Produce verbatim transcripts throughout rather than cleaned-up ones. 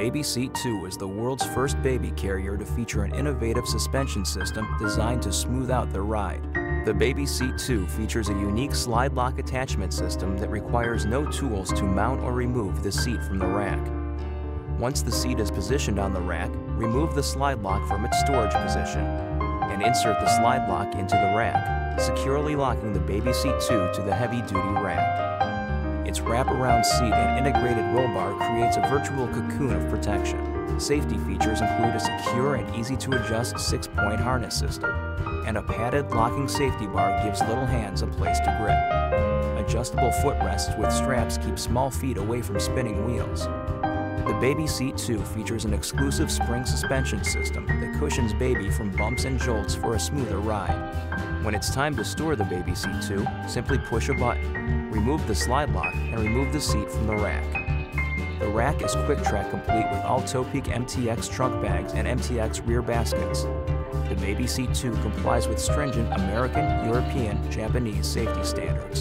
Babyseat two is the world's first baby carrier to feature an innovative suspension system designed to smooth out the ride. The Babyseat two features a unique slide lock attachment system that requires no tools to mount or remove the seat from the rack. Once the seat is positioned on the rack, remove the slide lock from its storage position and insert the slide lock into the rack, securely locking the Babyseat two to the heavy-duty rack. Its wraparound seat and integrated roll bar creates a virtual cocoon of protection. Safety features include a secure and easy-to-adjust six-point harness system, and a padded locking safety bar gives little hands a place to grip. Adjustable footrests with straps keep small feet away from spinning wheels. The Babyseat two features an exclusive spring suspension system that cushions baby from bumps and jolts for a smoother ride. When it's time to store the Babyseat two, simply push a button, remove the slide lock, and remove the seat from the rack. The rack is QuickTrack complete with all Topeak M T X trunk bags and M T X rear baskets. The Babyseat two complies with stringent American, European, Japanese safety standards.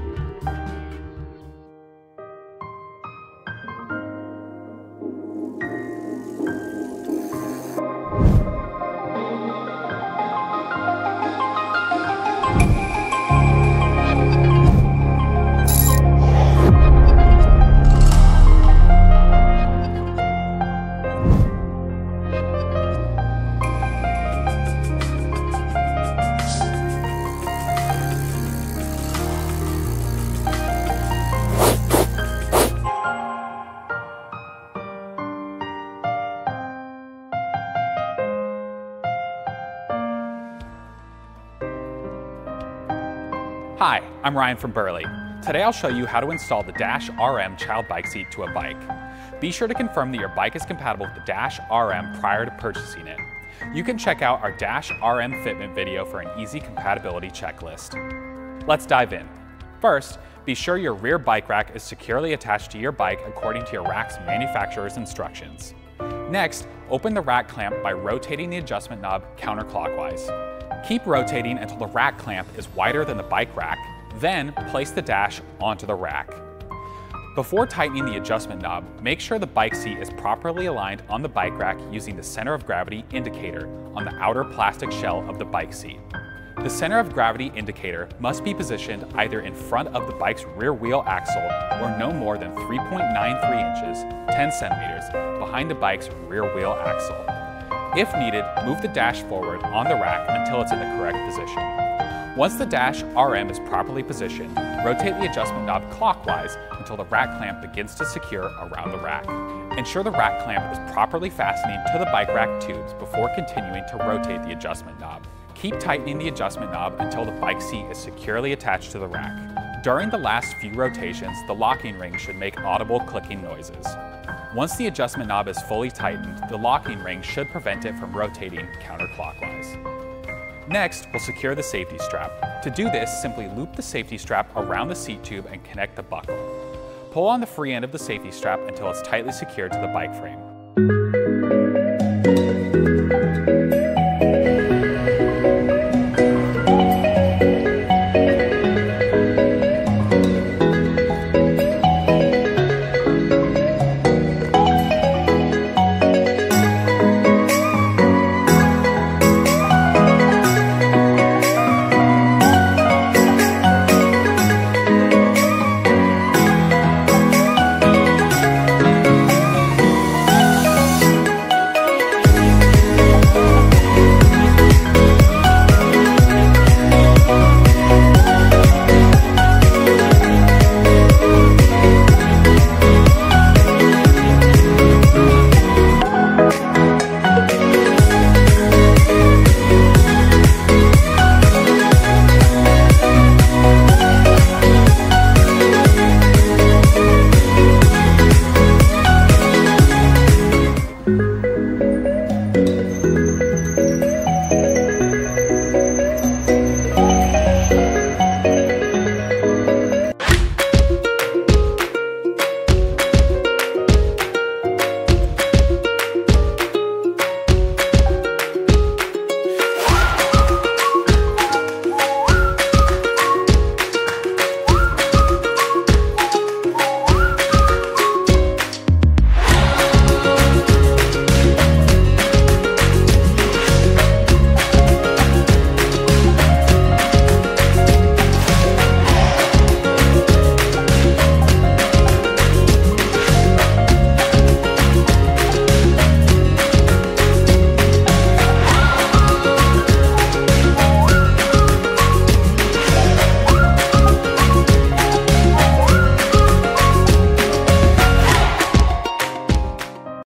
Hi, I'm Ryan from Burley. Today I'll show you how to install the Dash R M child bike seat to a bike. Be sure to confirm that your bike is compatible with the Dash R M prior to purchasing it. You can check out our Dash R M fitment video for an easy compatibility checklist. Let's dive in. First, be sure your rear bike rack is securely attached to your bike according to your rack's manufacturer's instructions. Next, open the rack clamp by rotating the adjustment knob counterclockwise. Keep rotating until the rack clamp is wider than the bike rack, then place the dash onto the rack. Before tightening the adjustment knob, make sure the bike seat is properly aligned on the bike rack using the center of gravity indicator on the outer plastic shell of the bike seat. The center of gravity indicator must be positioned either in front of the bike's rear wheel axle or no more than three point nine three inches, ten centimeters, behind the bike's rear wheel axle. If needed, move the dash forward on the rack until it's in the correct position. Once the Dash R M is properly positioned, rotate the adjustment knob clockwise until the rack clamp begins to secure around the rack. Ensure the rack clamp is properly fastening to the bike rack tubes before continuing to rotate the adjustment knob. Keep tightening the adjustment knob until the bike seat is securely attached to the rack. During the last few rotations, the locking ring should make audible clicking noises. Once the adjustment knob is fully tightened, the locking ring should prevent it from rotating counterclockwise. Next, we'll secure the safety strap. To do this, simply loop the safety strap around the seat tube and connect the buckle. Pull on the free end of the safety strap until it's tightly secured to the bike frame.